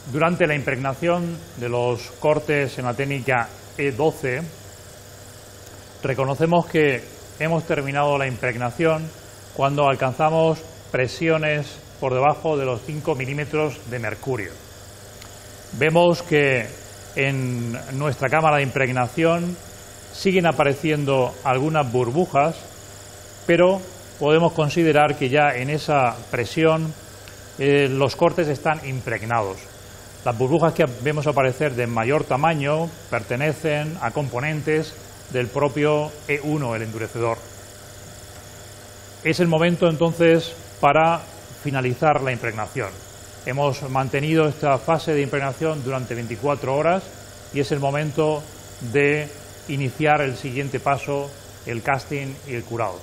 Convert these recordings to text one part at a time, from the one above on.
Durante la impregnación de los cortes en la técnica E12, reconocemos que hemos terminado la impregnación cuando alcanzamos presiones por debajo de los 5 milímetros de mercurio. Vemos que en nuestra cámara de impregnación siguen apareciendo algunas burbujas, pero podemos considerar que ya en esa presión los cortes están impregnados. Las burbujas que vemos aparecer de mayor tamaño pertenecen a componentes del propio E1, el endurecedor. Es el momento entonces para finalizar la impregnación. Hemos mantenido esta fase de impregnación durante 24 horas y es el momento de iniciar el siguiente paso, el casting y el curado.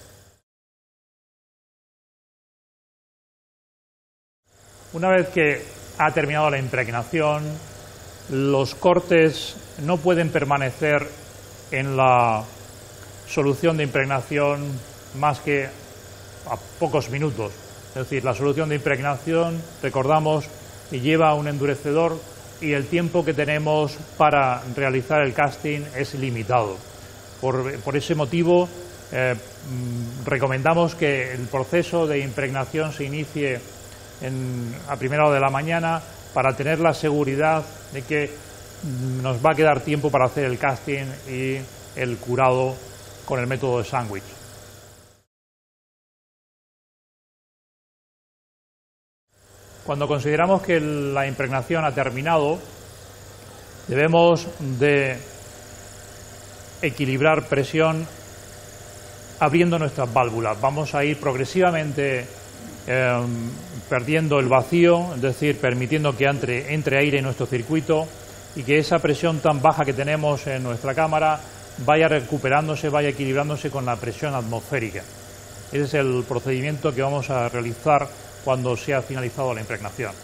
Una vez que ha terminado la impregnación, los cortes no pueden permanecer en la solución de impregnación más que a pocos minutos. Es decir, la solución de impregnación, recordamos, lleva un endurecedor y el tiempo que tenemos para realizar el casting es limitado. Por ese motivo, recomendamos que el proceso de impregnación se inicie a primera hora de la mañana para tener la seguridad de que nos va a quedar tiempo para hacer el casting y el curado con el método de sándwich. Cuando consideramos que la impregnación ha terminado, debemos de equilibrar presión abriendo nuestras válvulas. Vamos a ir progresivamente perdiendo el vacío, es decir, permitiendo que entre aire en nuestro circuito y que esa presión tan baja que tenemos en nuestra cámara vaya recuperándose, vaya equilibrándose con la presión atmosférica. Ese es el procedimiento que vamos a realizar cuando se ha finalizado la impregnación.